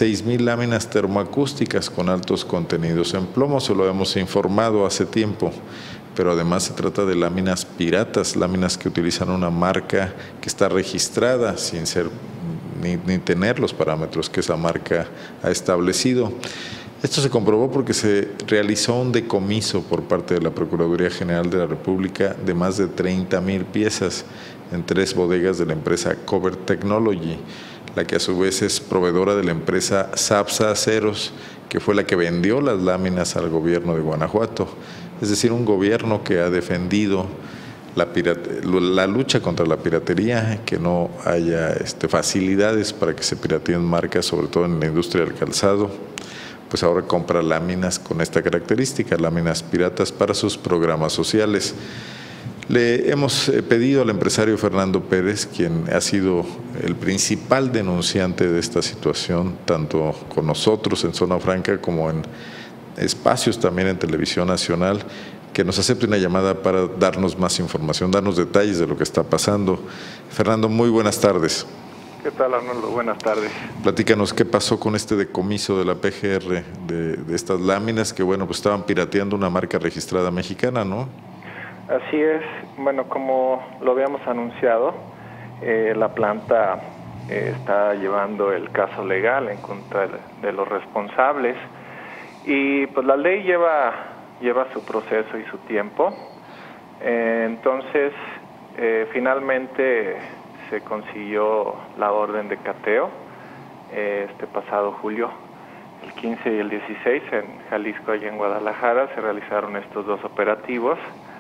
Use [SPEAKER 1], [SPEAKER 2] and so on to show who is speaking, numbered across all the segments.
[SPEAKER 1] 6,000 láminas termoacústicas con altos contenidos en plomo, se lo hemos informado hace tiempo, pero además se trata de láminas piratas, láminas que utilizan una marca que está registrada sin ser ni tener los parámetros que esa marca ha establecido. Esto se comprobó porque se realizó un decomiso por parte de la Procuraduría General de la República de más de 30,000 piezas en 3 bodegas de la empresa Cover Technology, la que a su vez es proveedora de la empresa Sapsa Aceros, que fue la que vendió las láminas al gobierno de Guanajuato. Es decir, un gobierno que ha defendido la lucha contra la piratería, que no haya facilidades para que se pirateen marcas, sobre todo en la industria del calzado, pues ahora compra láminas con esta característica, láminas piratas para sus programas sociales. Le hemos pedido al empresario Fernando Pérez, quien ha sido el principal denunciante de esta situación, tanto con nosotros en Zona Franca como en espacios también en Televisión Nacional, que nos acepte una llamada para darnos más información, darnos detalles de lo que está pasando. Fernando, muy buenas tardes.
[SPEAKER 2] ¿Qué tal, Arnoldo? Buenas tardes.
[SPEAKER 1] Platícanos qué pasó con este decomiso de la PGR de estas láminas que, bueno, pues estaban pirateando una marca registrada mexicana, ¿no?
[SPEAKER 2] Así es. Bueno, como lo habíamos anunciado, la planta está llevando el caso legal en contra de los responsables y pues la ley lleva su proceso y su tiempo. Entonces, finalmente se consiguió la orden de cateo este pasado julio, el 15 y el 16 en Jalisco y en Guadalajara se realizaron estos 2 operativos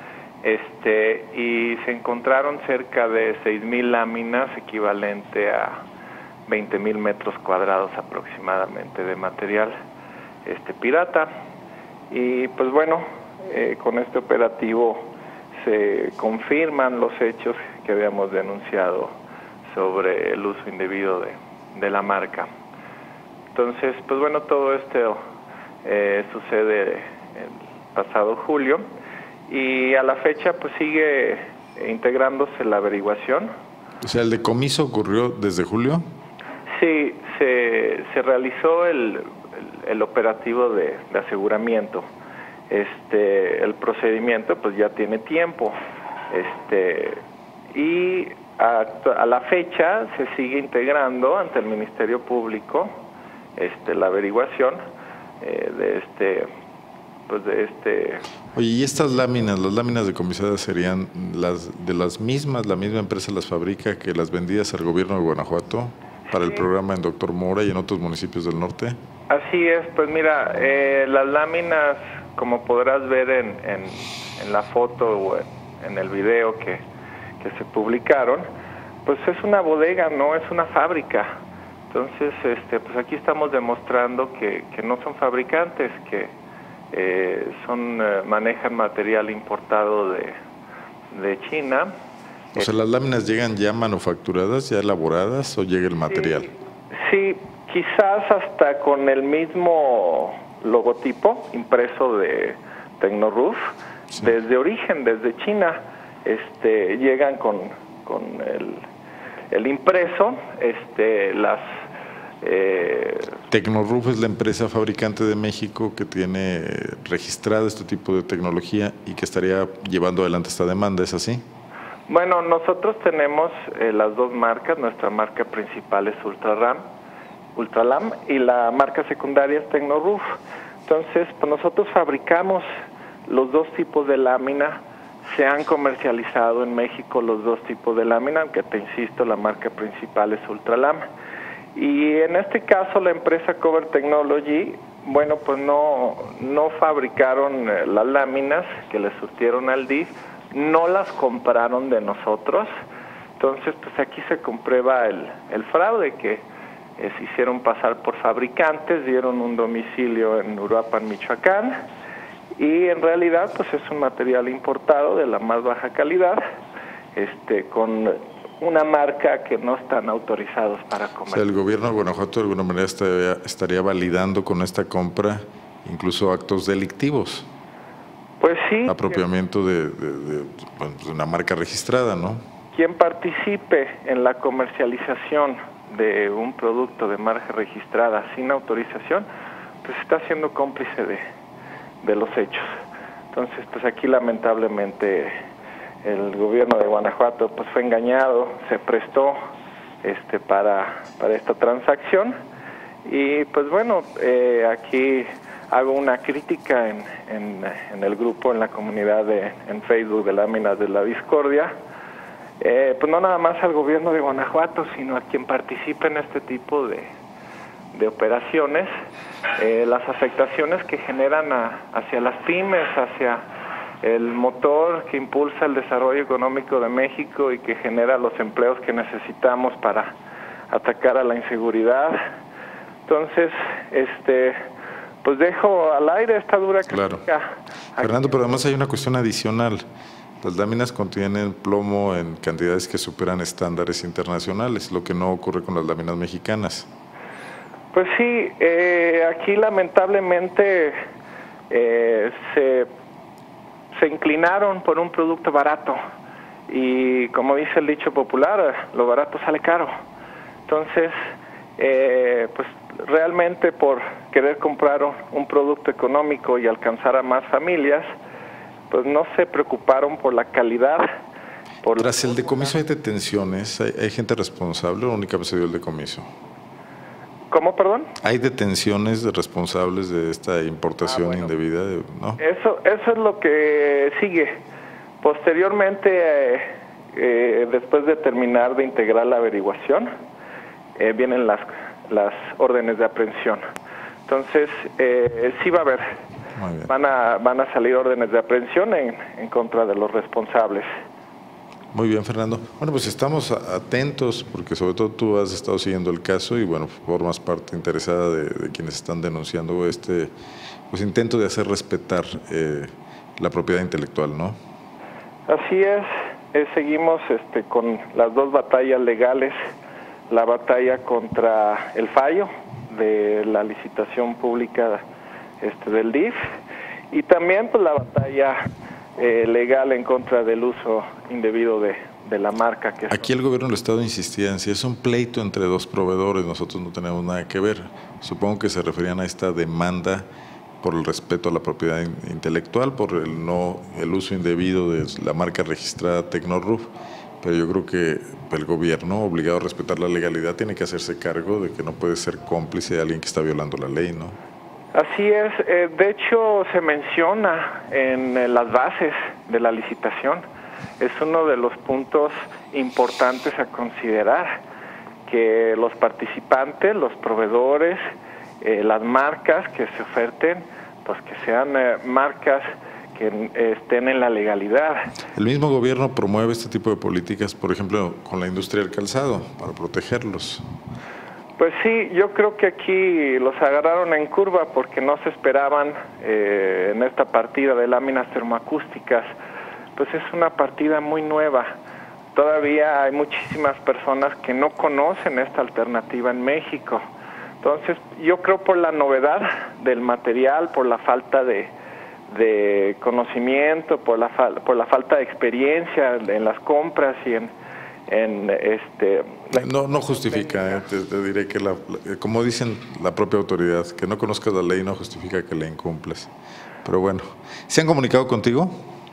[SPEAKER 2] y se encontraron cerca de 6,000 láminas, equivalente a 20,000 metros cuadrados aproximadamente de material pirata. Y pues bueno, con este operativo se confirman los hechos que habíamos denunciado sobre el uso indebido de la marca. Entonces, pues bueno, todo esto sucede el pasado julio y a la fecha pues sigue integrándose la averiguación.
[SPEAKER 1] O sea, ¿el decomiso ocurrió desde julio?
[SPEAKER 2] Sí, se realizó el operativo de aseguramiento. El procedimiento pues ya tiene tiempo y a la fecha se sigue integrando ante el Ministerio Público la averiguación
[SPEAKER 1] Oye, ¿y estas láminas, las láminas decomisadas serían la misma empresa las fabrica que las vendidas al gobierno de Guanajuato para el programa en Doctor Mora y en otros municipios del norte?
[SPEAKER 2] Así es, pues mira, las láminas, como podrás ver en la foto o en el video que se publicaron, pues es una bodega, no es una fábrica. Entonces, pues aquí estamos demostrando que no son fabricantes, que manejan material importado de China.
[SPEAKER 1] O sea, ¿las láminas llegan ya manufacturadas, ya elaboradas, o llega el material?
[SPEAKER 2] Sí, quizás hasta con el mismo logotipo impreso de Tecnoroof, sí. Desde origen, desde China, llegan con el impreso,
[SPEAKER 1] Tecnoroof es la empresa fabricante de México que tiene registrada este tipo de tecnología y que estaría llevando adelante esta demanda, ¿es así?
[SPEAKER 2] Bueno, nosotros tenemos las 2 marcas. Nuestra marca principal es Ultralam y la marca secundaria es Tecnoroof. Entonces, pues nosotros fabricamos los 2 tipos de lámina. Se han comercializado en México los 2 tipos de lámina, aunque te insisto, la marca principal es Ultralam. Y en este caso la empresa Cover Technology, bueno, pues no fabricaron las láminas que le surtieron al DIF, no las compraron de nosotros. Entonces, pues aquí se comprueba el fraude, que se hicieron pasar por fabricantes, dieron un domicilio en Uruapan, Michoacán, y en realidad pues es un material importado de la más baja calidad, con una marca que no están autorizados para comer.
[SPEAKER 1] O sea, el gobierno de Guanajuato de alguna manera estaría validando con esta compra incluso actos delictivos.
[SPEAKER 2] Pues sí.
[SPEAKER 1] Apropiamiento de una marca registrada, ¿no?
[SPEAKER 2] Quien participe en la comercialización de un producto de marca registrada sin autorización, pues está siendo cómplice de los hechos. Entonces, pues aquí lamentablemente el gobierno de Guanajuato pues fue engañado, se prestó para esta transacción y pues bueno, aquí hago una crítica en el grupo, en la comunidad en Facebook de Láminas de la Discordia, pues no nada más al gobierno de Guanajuato, sino a quien participe en este tipo de operaciones, las afectaciones que generan hacia las pymes, hacia el motor que impulsa el desarrollo económico de México y que genera los empleos que necesitamos para atacar a la inseguridad. Entonces, pues dejo al aire esta dura crítica.
[SPEAKER 1] Claro. Fernando, pero además hay una cuestión adicional. Las láminas contienen plomo en cantidades que superan estándares internacionales, lo que no ocurre con las láminas mexicanas.
[SPEAKER 2] Pues sí, aquí lamentablemente se inclinaron por un producto barato y como dice el dicho popular, lo barato sale caro. Entonces, pues realmente por querer comprar un producto económico y alcanzar a más familias, pues no se preocuparon por la calidad.
[SPEAKER 1] Tras el decomiso hay detenciones, ¿hay gente responsable o únicamente se dio el decomiso?
[SPEAKER 2] ¿Cómo, perdón?
[SPEAKER 1] ¿Hay detenciones de responsables de esta importación indebida? ¿No?
[SPEAKER 2] Eso es lo que sigue. Posteriormente, después de terminar de integrar la averiguación, vienen las órdenes de aprehensión. Entonces, sí va a haber. Van a salir órdenes de aprehensión en contra de los responsables.
[SPEAKER 1] Muy bien, Fernando. Bueno, pues estamos atentos porque sobre todo tú has estado siguiendo el caso y bueno, formas parte interesada de quienes están denunciando pues intento de hacer respetar la propiedad intelectual, ¿no?
[SPEAKER 2] Así es, seguimos con las dos batallas legales, la batalla contra el fallo de la licitación pública del DIF y también pues la batalla legal en contra del uso indebido de la marca.
[SPEAKER 1] Aquí el gobierno del Estado insistía en si es un pleito entre dos proveedores, nosotros no tenemos nada que ver. Supongo que se referían a esta demanda por el respeto a la propiedad intelectual, por el uso indebido de la marca registrada Tecnorruf, pero yo creo que el gobierno, obligado a respetar la legalidad, tiene que hacerse cargo de que no puede ser cómplice de alguien que está violando la ley, ¿no?
[SPEAKER 2] Así es, de hecho se menciona en las bases de la licitación, es uno de los puntos importantes a considerar, que los participantes, los proveedores, las marcas que se oferten, pues que sean marcas que estén en la legalidad.
[SPEAKER 1] El mismo gobierno promueve este tipo de políticas, por ejemplo, con la industria del calzado, para protegerlos.
[SPEAKER 2] Pues sí, yo creo que aquí los agarraron en curva porque no se esperaban en esta partida de láminas termoacústicas. Pues es una partida muy nueva. Todavía hay muchísimas personas que no conocen esta alternativa en México. Entonces, yo creo por la novedad del material, por la falta de conocimiento, por la falta de experiencia en las compras y
[SPEAKER 1] No justifica, te diré que como dicen la propia autoridad, que no conozcas la ley no justifica que la incumplas. Pero bueno, ¿se han comunicado contigo?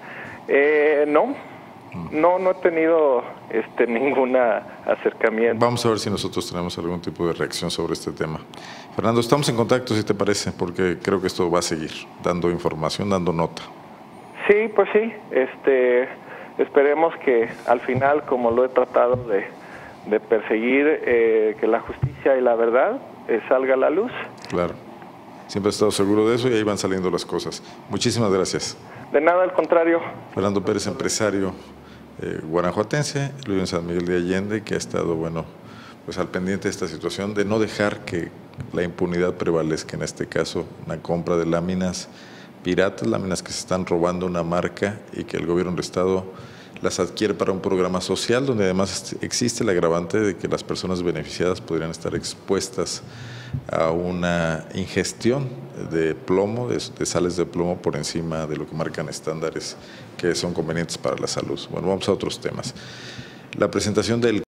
[SPEAKER 2] No he tenido ningún acercamiento.
[SPEAKER 1] Vamos a ver si nosotros tenemos algún tipo de reacción sobre este tema. Fernando, estamos en contacto, si te parece, porque creo que esto va a seguir dando información, dando nota.
[SPEAKER 2] Sí, pues sí, esperemos que al final, como lo he tratado de perseguir, que la justicia y la verdad salga a la luz.
[SPEAKER 1] Claro, siempre he estado seguro de eso y ahí van saliendo las cosas. Muchísimas gracias.
[SPEAKER 2] De nada, al contrario.
[SPEAKER 1] Fernando Pérez, empresario guanajuatense, vive en San Miguel de Allende, que ha estado, pues al pendiente de esta situación de no dejar que la impunidad prevalezca, en este caso, una compra de láminas piratas, láminas que se están robando una marca y que el gobierno del Estado las adquiere para un programa social donde además existe el agravante de que las personas beneficiadas podrían estar expuestas a una ingestión de plomo, de sales de plomo por encima de lo que marcan estándares que son convenientes para la salud. Bueno, vamos a otros temas. La presentación del